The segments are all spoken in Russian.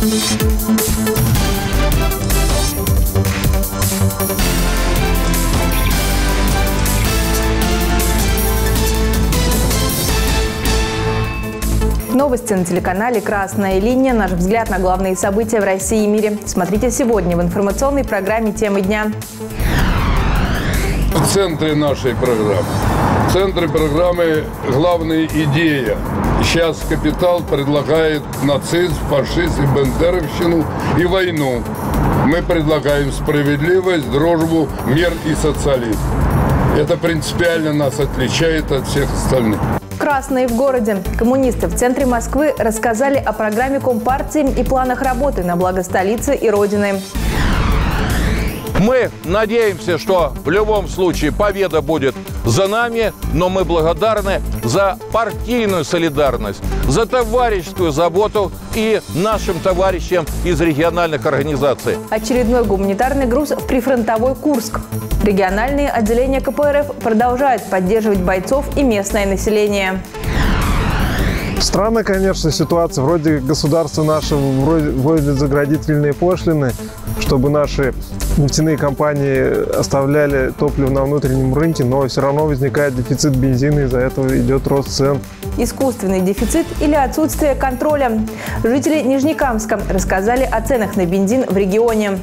Новости на телеканале «Красная линия». Наш взгляд на главные события в России и мире. Смотрите сегодня в информационной программе «Темы дня». В центре нашей программы. В центре программы главная идея. Сейчас капитал предлагает нацизм, фашизм, бендеровщину и войну. Мы предлагаем справедливость, дружбу, мир и социализм. Это принципиально нас отличает от всех остальных. Красные в городе. Коммунисты в центре Москвы рассказали о программе Компартии и планах работы на благо столицы и Родины. Мы надеемся, что в любом случае победа будет за нами, но мы благодарны за партийную солидарность, за товарищескую заботу и нашим товарищам из региональных организаций. Очередной гуманитарный груз в прифронтовой Курск. Региональные отделения КПРФ продолжают поддерживать бойцов и местное население. Странно, конечно, ситуация. Вроде государство наше вводит заградительные пошлины, чтобы наши нефтяные компании оставляли топливо на внутреннем рынке, но все равно возникает дефицит бензина, из-за этого идет рост цен. Искусственный дефицит или отсутствие контроля. Жители Нижнекамска рассказали о ценах на бензин в регионе.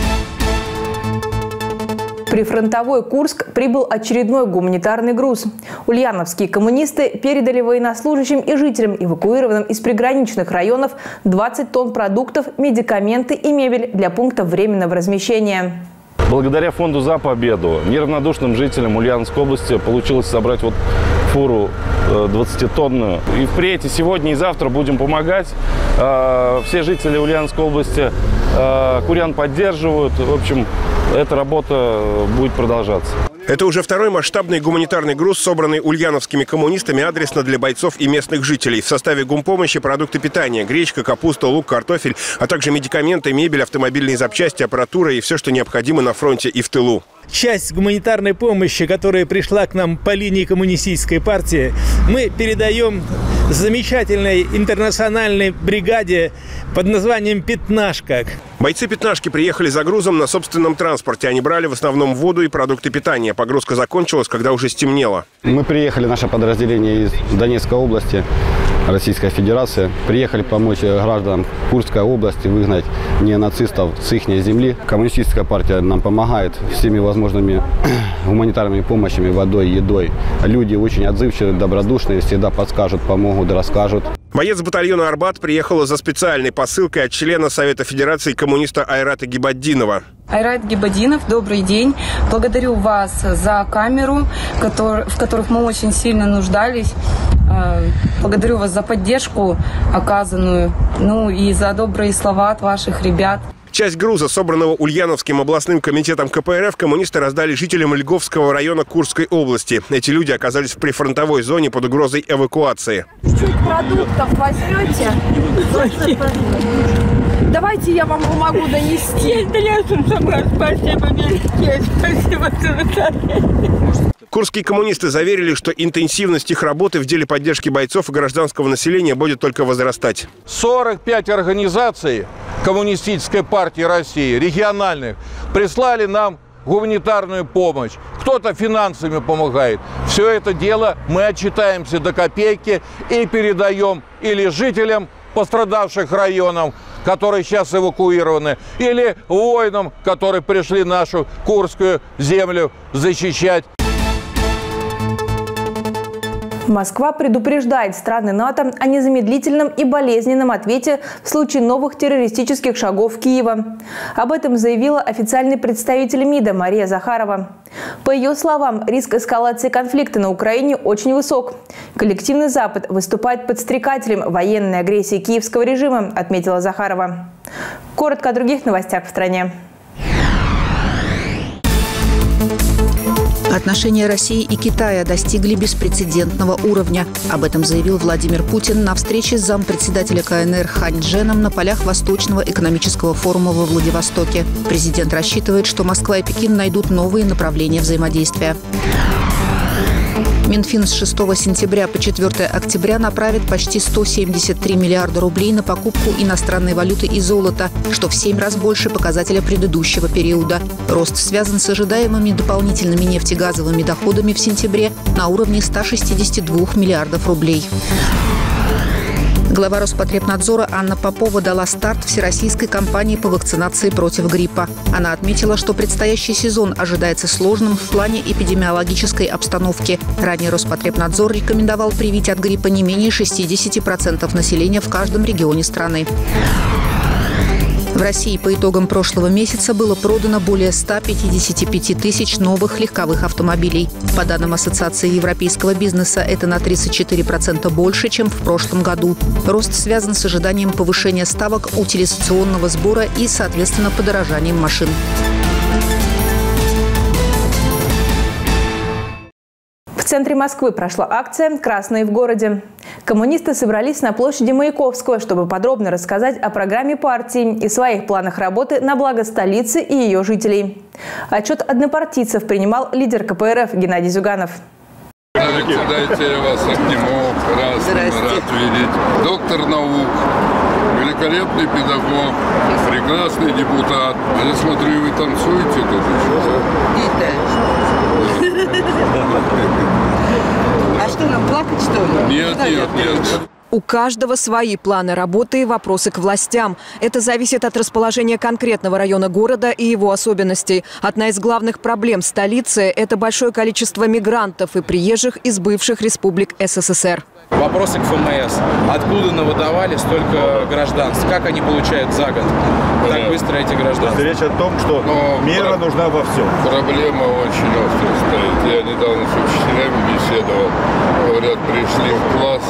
В прифронтовой Курск прибыл очередной гуманитарный груз. Ульяновские коммунисты передали военнослужащим и жителям, эвакуированным из приграничных районов, 20 тонн продуктов, медикаменты и мебель для пунктов временного размещения. Благодаря фонду «За победу» неравнодушным жителям Ульяновской области получилось собрать фуру 20-тонную. И впредь, и сегодня, и завтра будем помогать. Все жители Ульяновской области курян поддерживают. В общем, эта работа будет продолжаться. Это уже второй масштабный гуманитарный груз, собранный ульяновскими коммунистами адресно для бойцов и местных жителей. В составе гумпомощи продукты питания, гречка, капуста, лук, картофель, а также медикаменты, мебель, автомобильные запчасти, аппаратура и все, что необходимо на фронте и в тылу. Часть гуманитарной помощи, которая пришла к нам по линии коммунистической партии, мы передаем замечательной интернациональной бригаде под названием «Пятнашка». Бойцы «Пятнашки» приехали за грузом на собственном транспорте. Они брали в основном воду и продукты питания. Погрузка закончилась, когда уже стемнело. Мы приехали, наше подразделение из Донецкой области, Российская Федерация. Приехали помочь гражданам Курской области выгнать неонацистов с их земли. Коммунистическая партия нам помогает всеми возможными гуманитарными помощями, водой, едой. Люди очень отзывчивые, добродушные, всегда подскажут, помогут, расскажут. Боец батальона «Арбат» приехала за специальной посылкой от члена Совета Федерации коммуниста Айрата Гибаддинова. Айрат Гибаддинов, добрый день. Благодарю вас за камеру, в которых мы очень сильно нуждались. Благодарю вас за поддержку оказанную, и за добрые слова от ваших ребят. Часть груза, собранного Ульяновским областным комитетом КПРФ, коммунисты раздали жителям Льговского района Курской области. Эти люди оказались в прифронтовой зоне под угрозой эвакуации. Чуть продуктов возьмете? Давайте я вам помогу донести. Курские коммунисты заверили, что интенсивность их работы в деле поддержки бойцов и гражданского населения будет только возрастать. 45 организаций Коммунистической партии России, региональных, прислали нам гуманитарную помощь. Кто-то финансами помогает. Все это дело мы отчитаемся до копейки и передаем или жителям пострадавших районов, которые сейчас эвакуированы, или воинам, которые пришли нашу Курскую землю защищать. Москва предупреждает страны НАТО о незамедлительном и болезненном ответе в случае новых террористических шагов Киева. Об этом заявила официальный представитель МИДа Мария Захарова. По ее словам, риск эскалации конфликта на Украине очень высок. Коллективный Запад выступает подстрекателем военной агрессии киевского режима, отметила Захарова. Коротко о других новостях в стране. Отношения России и Китая достигли беспрецедентного уровня. Об этом заявил Владимир Путин на встрече с зампредседателя КНР Хань Дженом на полях Восточного экономического форума во Владивостоке. Президент рассчитывает, что Москва и Пекин найдут новые направления взаимодействия. Минфин с 6 сентября по 4 октября направит почти 173 миллиарда рублей на покупку иностранной валюты и золота, что в 7 раз больше показателя предыдущего периода. Рост связан с ожидаемыми дополнительными нефтегазовыми доходами в сентябре на уровне 162 миллиардов рублей. Глава Роспотребнадзора Анна Попова дала старт всероссийской кампании по вакцинации против гриппа. Она отметила, что предстоящий сезон ожидается сложным в плане эпидемиологической обстановки. Ранее Роспотребнадзор рекомендовал привить от гриппа не менее 60% населения в каждом регионе страны. В России по итогам прошлого месяца было продано более 155 тысяч новых легковых автомобилей. По данным Ассоциации европейского бизнеса, это на 34% больше, чем в прошлом году. Рост связан с ожиданием повышения ставок утилизационного сбора и, соответственно, подорожанием машин. В центре Москвы прошла акция «Красные в городе». Коммунисты собрались на площади Маяковского, чтобы подробно рассказать о программе партии и своих планах работы на благо столицы и ее жителей. Отчет однопартийцев принимал лидер КПРФ Геннадий Зюганов. Дайте я вас обниму, рад видеть. Доктор наук, великолепный педагог, прекрасный депутат. А я смотрю, вы танцуете тут еще. А что, нам плакать, что ли? Нет. У каждого свои планы работы и вопросы к властям. Это зависит от расположения конкретного района города и его особенностей. Одна из главных проблем столицы – это большое количество мигрантов и приезжих из бывших республик СССР. Вопросы к ФМС. Откуда навыдавали столько гражданств? Как они получают за год? Так быстро эти гражданства? Речь о том, что мера нужна во всем. Проблема очень острая стоит. Я недавно с учителями беседовал. Говорят, пришли в класс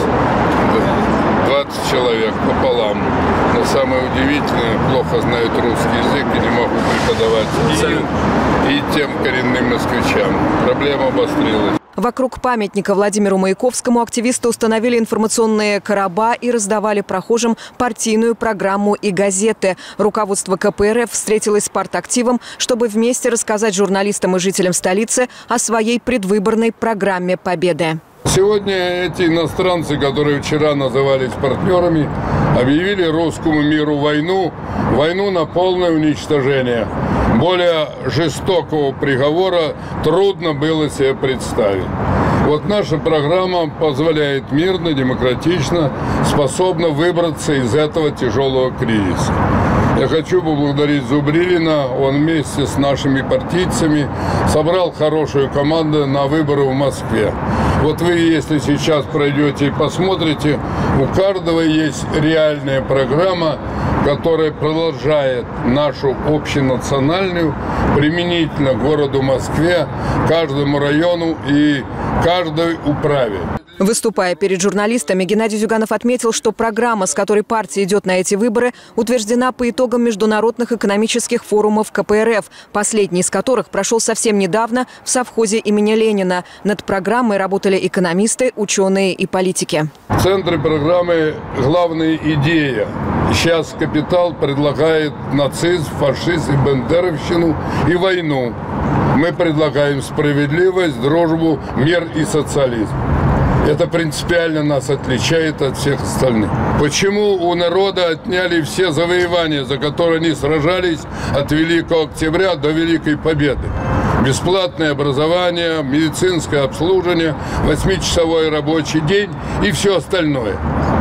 20 человек пополам. Но самое удивительное, плохо знают русский язык и не могут преподавать и тем коренным москвичам. Проблема обострилась. Вокруг памятника Владимиру Маяковскому активисты установили информационные короба и раздавали прохожим партийную программу и газеты. Руководство КПРФ встретилось с партактивом, чтобы вместе рассказать журналистам и жителям столицы о своей предвыборной программе победы. Сегодня эти иностранцы, которые вчера назывались партнерами, объявили русскому миру войну на полное уничтожение. Более жестокого приговора трудно было себе представить. Вот наша программа позволяет мирно, демократично, способна выбраться из этого тяжелого кризиса. Я хочу поблагодарить Зубрилина. Он вместе с нашими партийцами собрал хорошую команду на выборы в Москве. Вот вы, если сейчас пройдете и посмотрите, у каждого есть реальная программа, которая продолжает нашу общенациональную, применительно к городу Москве, каждому району и каждой управе. Выступая перед журналистами, Геннадий Зюганов отметил, что программа, с которой партия идет на эти выборы, утверждена по итогам международных экономических форумов КПРФ, последний из которых прошел совсем недавно в совхозе имени Ленина. Над программой работали экономисты, ученые и политики. В центре программы главная идея. Сейчас капитал предлагает нацизм, фашизм, бендеровщину и войну. Мы предлагаем справедливость, дружбу, мир и социализм. Это принципиально нас отличает от всех остальных. Почему у народа отняли все завоевания, за которые они сражались от Великого Октября до Великой Победы? Бесплатное образование, медицинское обслуживание, 8-часовой рабочий день и все остальное.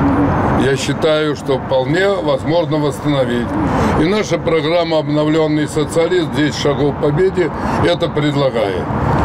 Я считаю, что вполне возможно восстановить. И наша программа «Обновленный социализм. 10 шагов к победе» это предлагает.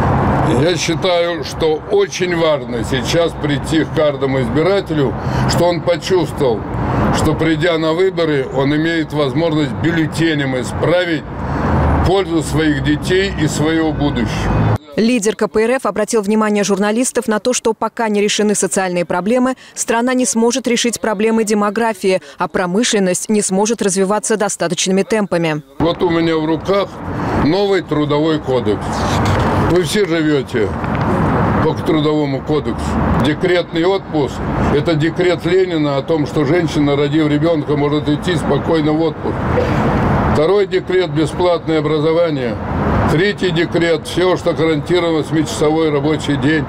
Я считаю, что очень важно сейчас прийти к каждому избирателю, что он почувствовал, что придя на выборы, он имеет возможность бюллетенем исправить пользу своих детей и своего будущего. Лидер КПРФ обратил внимание журналистов на то, что пока не решены социальные проблемы, страна не сможет решить проблемы демографии, а промышленность не сможет развиваться достаточными темпами. Вот у меня в руках новый трудовой кодекс. Вы все живете по трудовому кодексу. Декретный отпуск – это декрет Ленина о том, что женщина, родив ребенка, может идти спокойно в отпуск. Второй декрет – бесплатное образование. Третий декрет – все, что гарантировано 8-часовой рабочий день.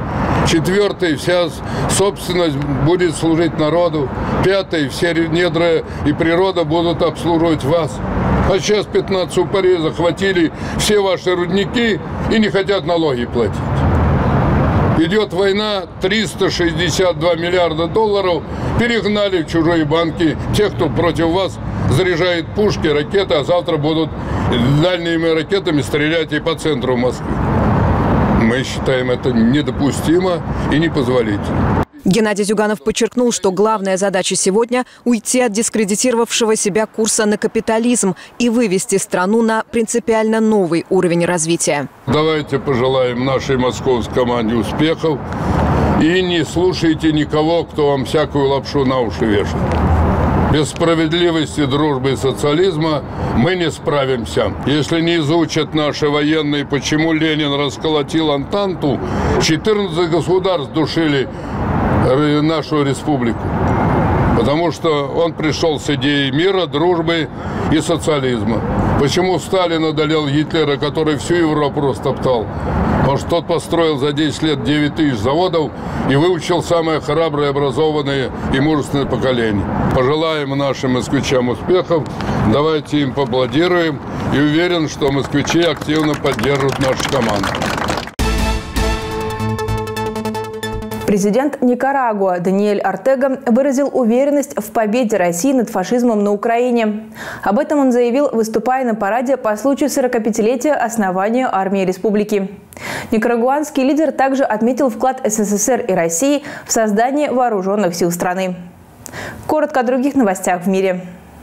4. Вся собственность будет служить народу. 5. Все недра и природа будут обслуживать вас. А сейчас 15 упырей захватили все ваши рудники и не хотят налоги платить. Идет война, 362 миллиарда долларов перегнали в чужие банки. Те, кто против вас заряжает пушки, ракеты, а завтра будут дальними ракетами стрелять и по центру Москвы. Мы считаем это недопустимо и непозволительно. Геннадий Зюганов подчеркнул, что главная задача сегодня – уйти от дискредитировавшего себя курса на капитализм и вывести страну на принципиально новый уровень развития. Давайте пожелаем нашей московской команде успехов и не слушайте никого, кто вам всякую лапшу на уши вешает. Без справедливости, дружбы и социализма мы не справимся. Если не изучат наши военные, почему Ленин расколотил Антанту, 14 государств душили нашу республику. Потому что он пришел с идеей мира, дружбы и социализма. Почему Сталин одолел Гитлера, который всю Европу растоптал? Потому что тот построил за 10 лет 9 тысяч заводов и выучил самое храброе, образованное и мужественное поколение. Пожелаем нашим москвичам успехов, давайте им поаплодируем и уверен, что москвичи активно поддержат нашу команду. Президент Никарагуа Даниэль Ортега выразил уверенность в победе России над фашизмом на Украине. Об этом он заявил, выступая на параде по случаю 45-летия основания армии республики. Никарагуанский лидер также отметил вклад СССР и России в создание вооруженных сил страны. Коротко о других новостях в мире.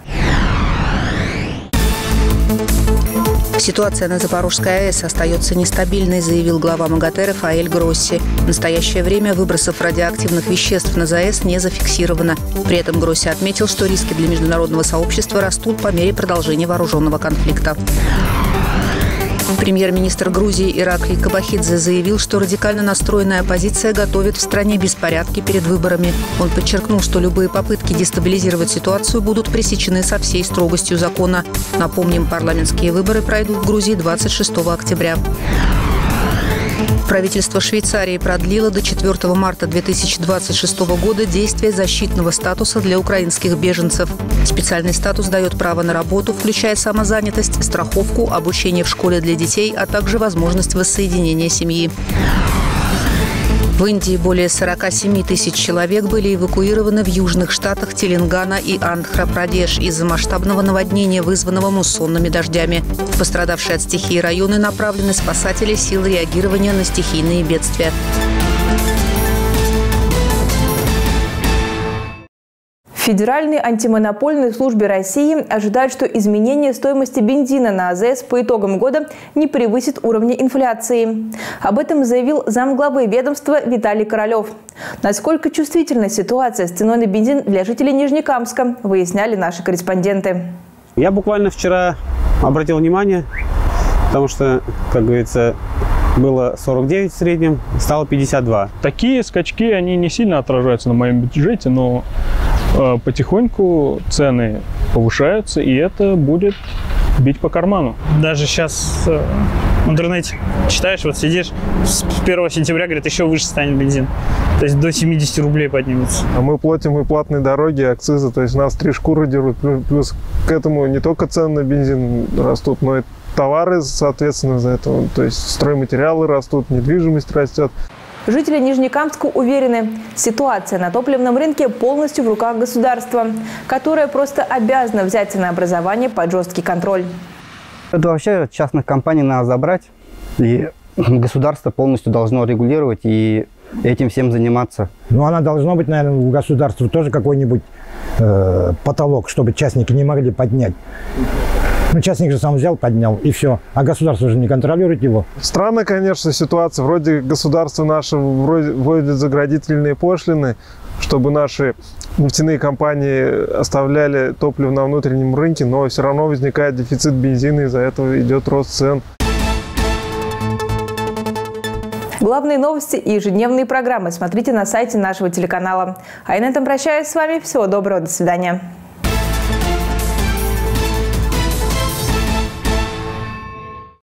Ситуация на Запорожской АЭС остается нестабильной, заявил глава МАГАТЭ Рафаэль Гросси. В настоящее время выбросов радиоактивных веществ на ЗАЭС не зафиксировано. При этом Гросси отметил, что риски для международного сообщества растут по мере продолжения вооруженного конфликта. Премьер-министр Грузии Ираклий Кабахидзе заявил, что радикально настроенная оппозиция готовит в стране беспорядки перед выборами. Он подчеркнул, что любые попытки дестабилизировать ситуацию будут пресечены со всей строгостью закона. Напомним, парламентские выборы пройдут в Грузии 26 октября. Правительство Швейцарии продлило до 4 марта 2026 года действие защитного статуса для украинских беженцев. Специальный статус дает право на работу, включая самозанятость, страховку, обучение в школе для детей, а также возможность воссоединения семьи. В Индии более 47 тысяч человек были эвакуированы в южных штатах Телангана и Андхра-Прадеш из-за масштабного наводнения, вызванного муссонными дождями. В пострадавшие от стихии районы направлены спасатели сил реагирования на стихийные бедствия. В Федеральной антимонопольной службе России ожидают, что изменение стоимости бензина на АЗС по итогам года не превысит уровня инфляции. Об этом заявил замглавы ведомства Виталий Королев. Насколько чувствительна ситуация с ценой на бензин для жителей Нижнекамска, выясняли наши корреспонденты. Я буквально вчера обратил внимание, потому что, как говорится, было 49 в среднем, стало 52. Такие скачки, они не сильно отражаются на моем бюджете, но потихоньку цены повышаются, и это будет бить по карману. Даже сейчас в интернете читаешь, вот сидишь, с 1 сентября, говорят, еще выше станет бензин. То есть до 70 рублей поднимется. А мы платим и платные дороги, акцизы, то есть нас 3 шкуры дерут. Плюс к этому не только цены на бензин растут, но и товары, соответственно, за это. То есть стройматериалы растут, недвижимость растет. Жители Нижнекамска уверены, ситуация на топливном рынке полностью в руках государства, которое просто обязано взять ценообразование под жесткий контроль. Это вообще частных компаний надо забрать, и государство полностью должно регулировать и этим всем заниматься. Ну, она должно быть, наверное, у государства тоже какой-нибудь потолок, чтобы частники не могли поднять. Ну, частник же сам взял, поднял, и все. А государство же не контролирует его. Странная, конечно, ситуация. Вроде государство наше вводит заградительные пошлины, чтобы наши нефтяные компании оставляли топливо на внутреннем рынке, но все равно возникает дефицит бензина, из-за этого идет рост цен. Главные новости и ежедневные программы смотрите на сайте нашего телеканала. А я на этом прощаюсь с вами. Всего доброго, до свидания.